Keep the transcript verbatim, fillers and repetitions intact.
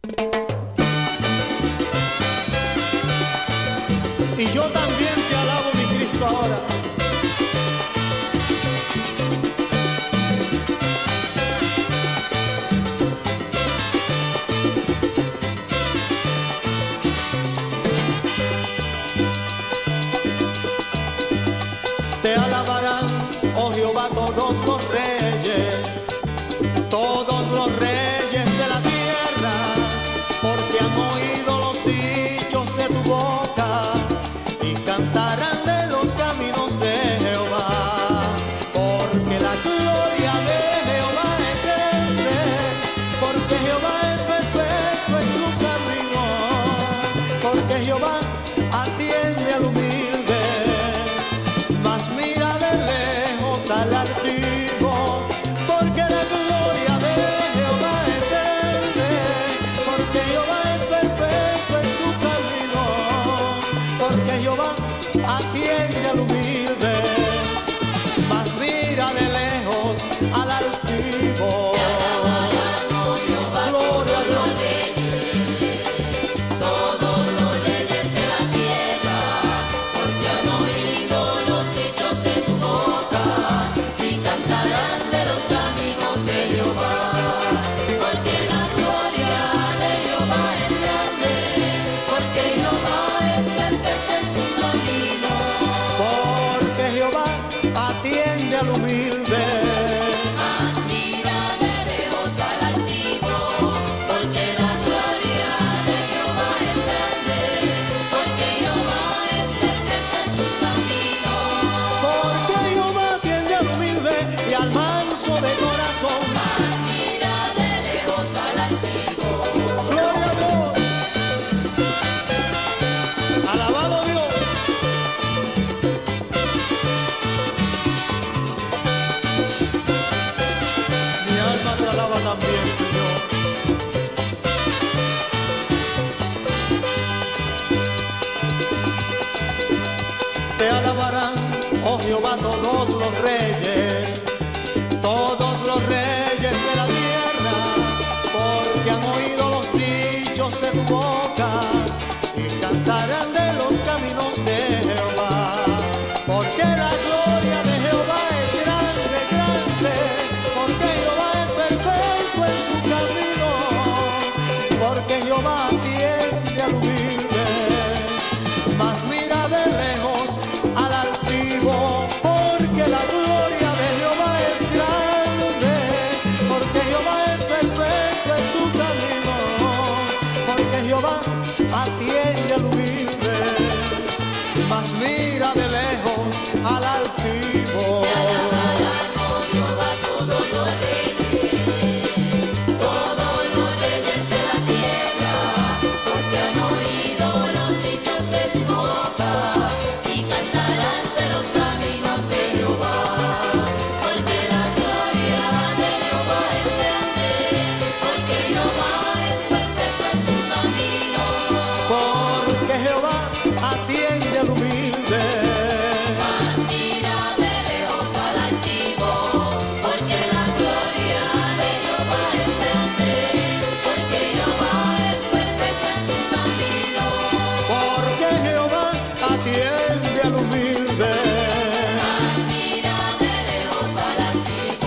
Y yo también te alabo, mi Cristo, ahora. Te alabarán, oh Jehová, todos los reyes, todos los reyes de la tierra, porque han oído los dichos de tu boca y cantarán de los caminos de Jehová, porque la gloria de Jehová es grande, porque Jehová es perfecto en su camino, porque Jehová atiende al humilde, mas mira de lejos al altivo, porque la gloria de Jehová es grande, porque Jehová es perfecto en su camino, porque Jehová atiende al humilde, mas mira de lejos al altivo. Gloria a Dios. Porque Jehová atiende al humilde. Admira de lejos al altivo, porque la gloria de Jehová es grande, porque Jehová es perfecto en sus caminos. Porque Jehová atiende al humilde y al manso de corazón. Admira de lejos al altivo. Gloria a Dios. Alabado Dios. Mi alma te alaba también, Señor. Te alabarán, oh Jehová, todos los reyes, todos los reyes de la tierra, porque han oído los dichos de tu boca y cantarán de los caminos de Jehová, porque la gloria de Jehová es grande, grande, porque Jehová es perfecto en su camino, porque Jehová atiende al humilde, mas mira de lejos al altivo, porque la gloria de Jehová es grande, porque Jehová es perfecto en su camino, porque Jehová atiende al humilde, mas mira de lejos al altivo. Todos los reyes, todos los reyes de la tierra, porque han oído los dichos de tu boca y cantarán de los caminos de Jehová, porque la gloria de Jehová es grande, porque Jehová es perfecto en su camino. Porque Jehová atiende al humilde. Admira de lejos al altivo, porque la gloria de Jehová es grande, porque Jehová es perfecto en su camino. Porque Jehová atiende al humilde. Admira de lejos al altivo.